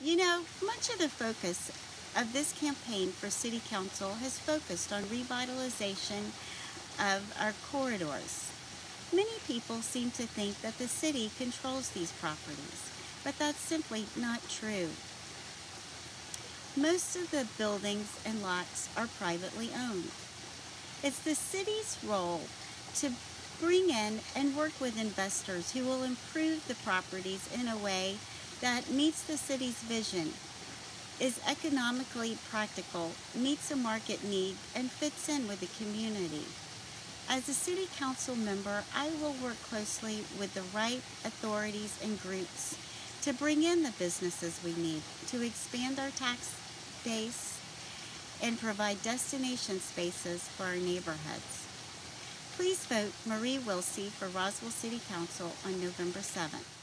Much of the focus of this campaign for City Council has focused on revitalization of our corridors. Many people seem to think that the city controls these properties, but that's simply not true. Most of the buildings and lots are privately owned. It's the city's role to bring in and work with investors who will improve the properties in a way that meets the city's vision, is economically practical, meets a market need, and fits in with the community. As a city council member, I will work closely with the right authorities and groups to bring in the businesses we need, to expand our tax base, and provide destination spaces for our neighborhoods. Please vote Marie Wilsey for Roswell City Council on November 7th.